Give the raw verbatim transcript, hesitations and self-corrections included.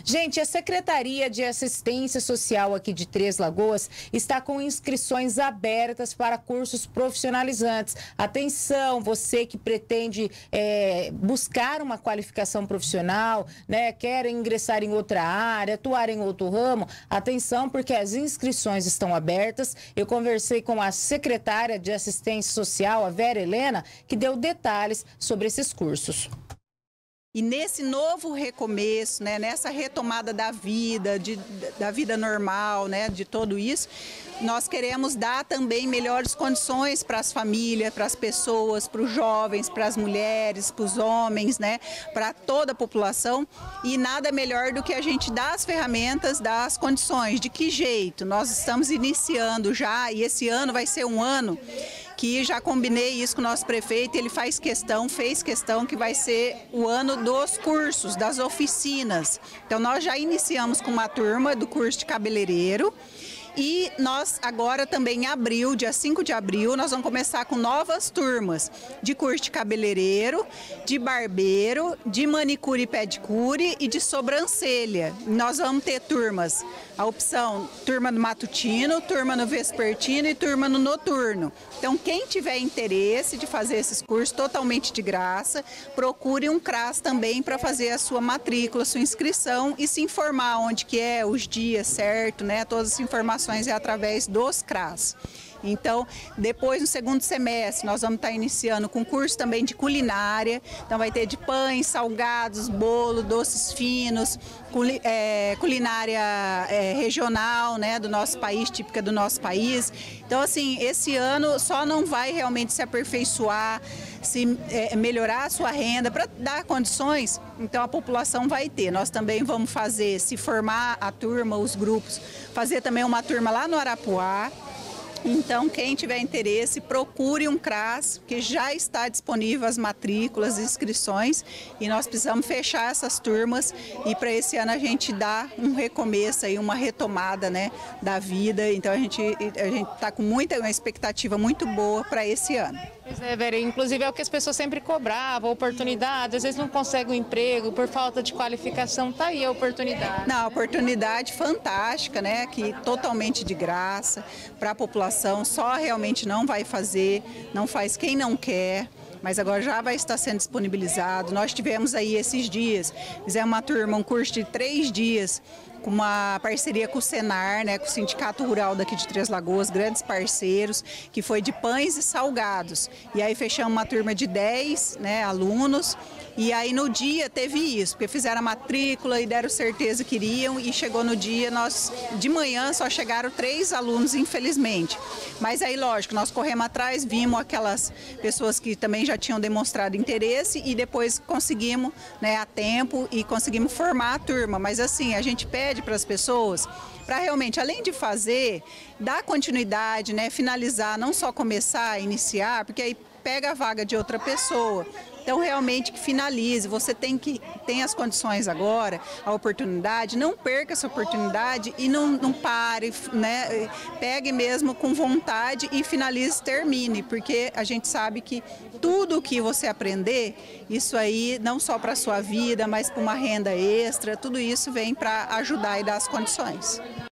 Gente, a Secretaria de Assistência Social aqui de Três Lagoas está com inscrições abertas para cursos profissionalizantes. Atenção, você que pretende é, buscar uma qualificação profissional, né, quer ingressar em outra área, atuar em outro ramo, atenção, porque as inscrições estão abertas. Eu conversei com a secretária de Assistência Social, a Vera Helena, que deu detalhes sobre esses cursos. E nesse novo recomeço, né, nessa retomada da vida, de, da vida normal, né, de tudo isso, nós queremos dar também melhores condições para as famílias, para as pessoas, para os jovens, para as mulheres, para os homens, né, para toda a população. E nada melhor do que a gente dar as ferramentas, dar as condições. De que jeito? Nós estamos iniciando já, e esse ano vai ser um ano que já combinei isso com o nosso prefeito, ele faz questão, fez questão que vai ser o ano dos cursos, das oficinas. Então nós já iniciamos com uma turma do curso de cabeleireiro. E nós agora também em abril, dia cinco de abril, nós vamos começar com novas turmas de curso de cabeleireiro, de barbeiro, de manicure e pedicure e de sobrancelha. Nós vamos ter turmas, a opção turma no matutino, turma no vespertino e turma no noturno. Então quem tiver interesse de fazer esses cursos totalmente de graça, procure um CRAS também para fazer a sua matrícula, sua inscrição e se informar onde que é, os dias certo, né, todas as informações é através dos CRAS. Então, depois no segundo semestre, nós vamos estar iniciando com curso também de culinária. Então vai ter de pães, salgados, bolo, doces finos, culi é, culinária é, regional, né, do nosso país, típica do nosso país. Então, assim, esse ano só não vai realmente se aperfeiçoar, se é, melhorar a sua renda, para dar condições, então a população vai ter. Nós também vamos fazer, se formar a turma, os grupos, fazer também uma turma lá no Arapuá. Então, quem tiver interesse, procure um CRAS, que já está disponível as matrículas, as inscrições, e nós precisamos fechar essas turmas e para esse ano a gente dar um recomeço aí, uma retomada, né, da vida. Então a gente a gente está com muita uma expectativa muito boa para esse ano. Pois é, Vera, inclusive é o que as pessoas sempre cobravam, oportunidade, às vezes não conseguem um emprego por falta de qualificação, tá aí a oportunidade. Não, oportunidade fantástica, né, que totalmente de graça para a população, só realmente não vai fazer, não faz quem não quer. Mas agora já vai estar sendo disponibilizado. Nós tivemos aí esses dias, fizemos uma turma, um curso de três dias, com uma parceria com o Senar, né, com o Sindicato Rural daqui de Três Lagoas, grandes parceiros, que foi de pães e salgados. E aí fechamos uma turma de dez, né, alunos, e aí no dia teve isso, porque fizeram a matrícula e deram certeza que iriam, e chegou no dia, nós de manhã só chegaram três alunos, infelizmente. Mas aí, lógico, nós corremos atrás, vimos aquelas pessoas que também já tinham demonstrado interesse e depois conseguimos, né, a tempo e conseguimos formar a turma. Mas assim, a gente pede para as pessoas para realmente, além de fazer, dar continuidade, né, finalizar, não só começar, iniciar, porque aí pega a vaga de outra pessoa. Então, realmente, que finalize. Você tem que tem as condições agora, a oportunidade, não perca essa oportunidade e não, não pare, né? Pegue mesmo com vontade e finalize, termine, porque a gente sabe que tudo o que você aprender, isso aí, não só para a sua vida, mas para uma renda extra, tudo isso vem para ajudar e dar as condições.